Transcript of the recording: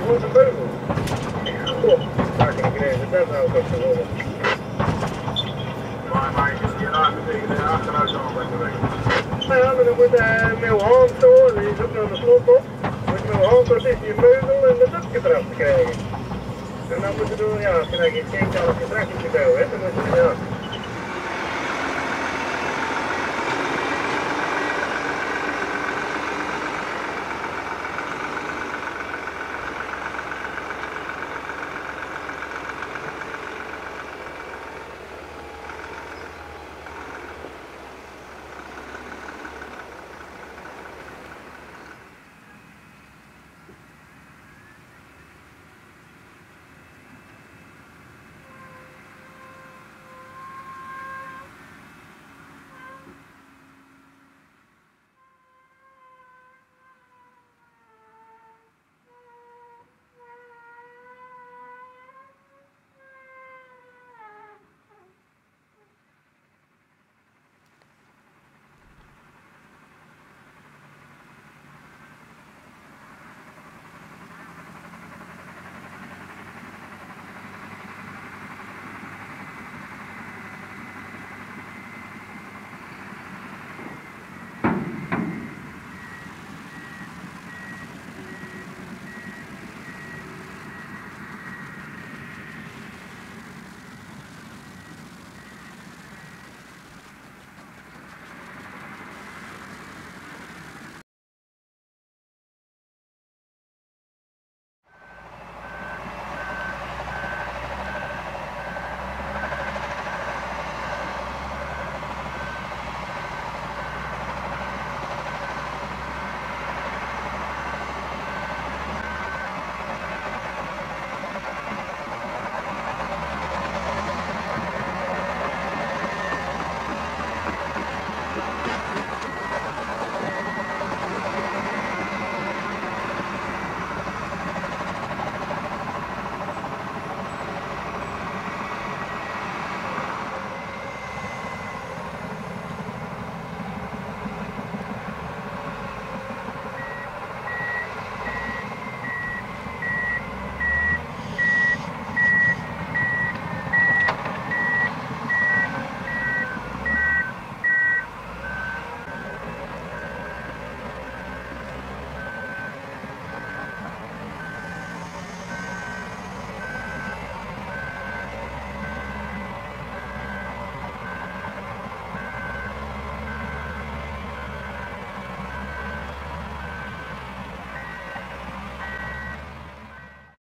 wordt een beugel. Goh, daar kan ik ineens de bed nou op geworden. Maar je die raken tegen de achteruit zo met de weg. Nou ja, maar dan moet met uw hand door, die is ook nog de slot op. Moet met uw hand door tussen je beugel en dat dutje eraf te krijgen. En dan moet je doen, ja, als je nou geen 10 kan of je trekt je veel, hè, dan moet je, ja.